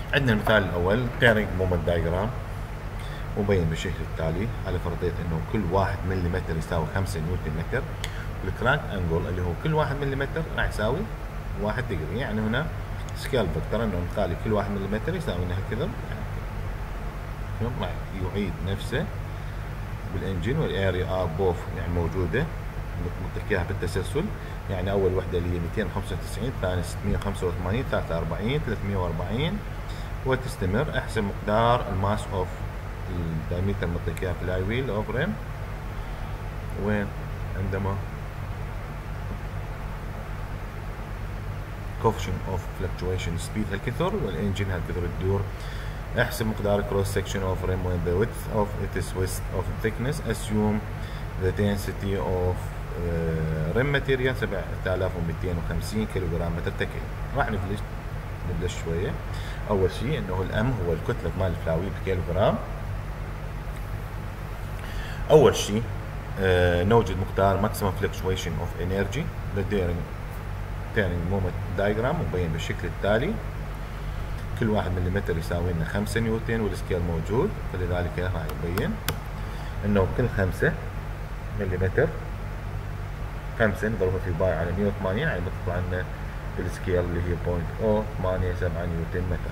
عندنا المثال الاول بيرنج مومنت دايجرام مبين بالشكل التالي. على فرضية انه كل 1 ملم يساوي 5 نيوتن متر، والكرانك انجل اللي هو كل 1 ملم راح يساوي 1 دقيقة. يعني هنا سكيل فيكتور انه نخلي كل 1 ملم يساوي لنا هكذا، يعني راح يعيد نفسه بالانجن، والاريا بوف يعني موجودة نعطيك اياها بالتسلسل. يعني اول وحدة اللي هي 295، ثاني 685، ثالثة 40، 340 وتستمر. احسب مقدار الماس اوف الدايمتر نعطيك اياها فلاي ويل اوف ريم، وين عندما coefficient of fluctuation speed هالكثر والانجن هالكثر تدور. احسب مقدار cross section of rim when the width of it is width of thickness. assume the density of rim material 7250 كيلوغرام متر تكعيب. راح نبلش شوية. أول شيء إنه الأم هو الكتلة مال الفلاوي بالكيلوغرام. أول شيء نوجد مقدار maximum fluctuation of energy turning moment diagram مبين بالشكل التالي. كل 1 ملم يساوي لنا 5 نيوتن والسكيل موجود، فلذلك راح يبين إنه كل 5 ملم 5 نضربها في باي على 180، يعني بتطلع لنا بالسكيل اللي هي 0.087 نيوتن متر.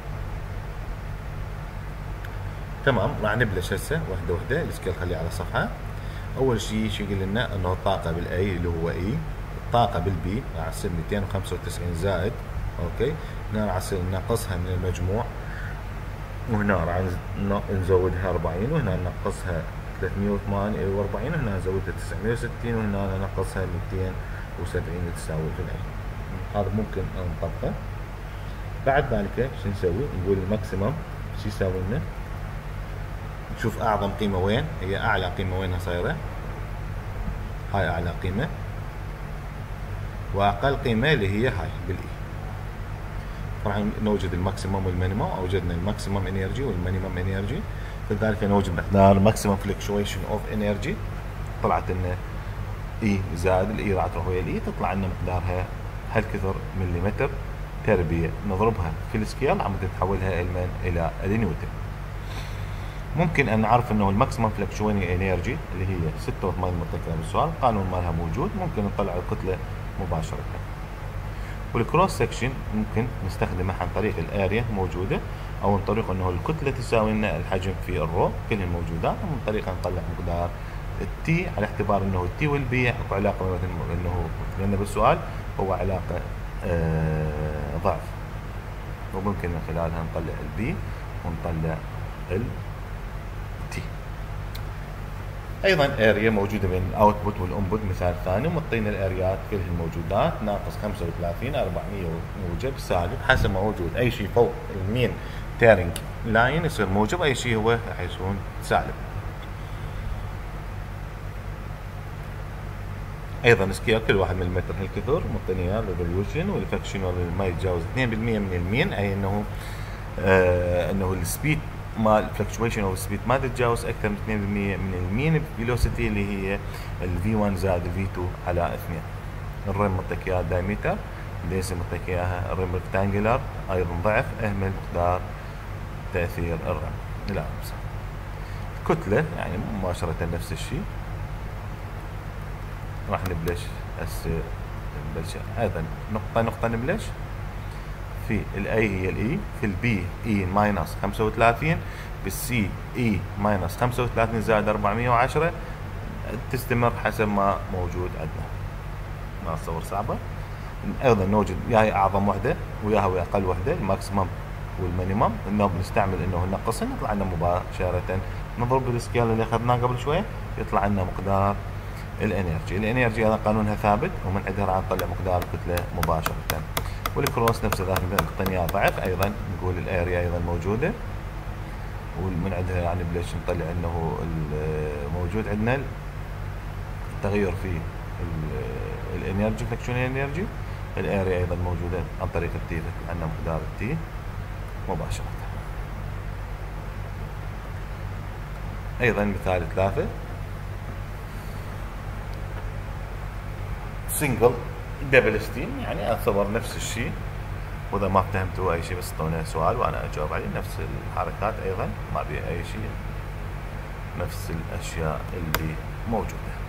تمام. راح نبلش هسه وحده وحده. السكيل خليه على صفحه. اول شيء شو يقول لنا انه الطاقه بالاي اللي هو اي، الطاقه بالبي راح تصير 295 زائد، اوكي، هنا راح تصير ننقصها من المجموع، وهنا راح نزودها 40، وهنا ننقصها 348، وهنا نزودها 960، وهنا ننقصها 270 تساوي في الاي. هذا ممكن نطبقه. بعد ذلك شو نسوي؟ نقول الماكسيمم شو يساوي لنا؟ نشوف اعظم قيمه وين هي، اعلى قيمه وينها صايره، هاي اعلى قيمه، واقل قيمه اللي هي هاي بالاي. طبعا نوجد الماكسيمم والمينيمم. اوجدنا الماكسيمم انرجي والمينيمم انرجي، لذلك نوجد مقدار ماكسيمم فلكشويشن اوف انرجي. طلعت لنا اي زائد الاي راح تروح ويا الاي، تطلع لنا مقدارها هالكثر مليمتر تربيع. نضربها في السكيل عم تتحولها الى النيوتن. ممكن ان نعرف انه الماكسيمم فلكشوينج انرجي اللي هي 86 مرتكزه بالسؤال، القانون مالها موجود، ممكن نطلع الكتله مباشره. والكروس سكشن ممكن نستخدمها عن طريق الاريا موجوده، او من طريق انه الكتله تساوي لنا الحجم في الرو كلهن موجودات، ومن طريقه نطلع مقدار التي على اعتبار انه التي والبي اكو علاقه مثل انه لان بالسؤال هو علاقه ضعف، وممكن من خلالها نطلع البي ونطلع ال تي. ايضا اريا موجوده بين الاوتبوت والانبوت، مثال ثاني ومعطينا الاريات كلها الموجودات، ناقص 35 400 موجب سالب حسب ما موجود. اي شيء فوق المين تيرنج لاين يصير موجب، اي شيء هو راح يكون سالب. ايضا سكيل كل 1 ملم هالكثر معطينا اياه الريفوليوشن والفاكشن ما يتجاوز 2% من المين، اي انه انه السبيد مال فلكشويشن او السبيد ما تتجاوز اكثر من 2% من المين فيلوسيتي اللي هي الفي 1 زائد الفي 2 على 2. الريم معطيك اياها دايمتر، ليس معطيك اياها الريم ريكتانجلر، ايضا ضعف. اهمل مقدار تاثير الريم. لا الكتله يعني مباشره نفس الشيء. راح نبلش هسه نبلش ايضا نقطه نقطه نبلش في الاي هي الاي، في البي اي ماينس 35، بالسي اي ماينس 35 زائد 410، تستمر حسب ما موجود عندنا. ما اتصور صعبه. ايضا نوجد ياهي اعظم وحده وياها ويا اقل وحده، الماكسيمم والمينيمم، انه بنستعمل انه نقصهن يطلع لنا مباشره. نضرب بالسكيل اللي اخذناه قبل شويه يطلع لنا مقدار الانرجي. الانرجي هذا قانونها ثابت، ومن عندها راح نطلع مقدار الكتله مباشره. والكروس نفس ذاك نقطة ضعف. ايضا نقول الاريا ايضا موجوده، ومن عندها يعني بليش نطلع انه موجود عندنا التغير في الانرجي فلكشن الانرجي. الاريا ايضا موجوده عن طريق التي، عندنا مقدار التي مباشره. ايضا مثال 3 سنجل دبل ستيم، يعني اعتبر نفس الشيء واذا ما فهمتوا اي شيء بس اعطوني سؤال وانا اجاوب عليه. نفس الحركات ايضا ما بي اي شيء، نفس الاشياء اللي موجوده.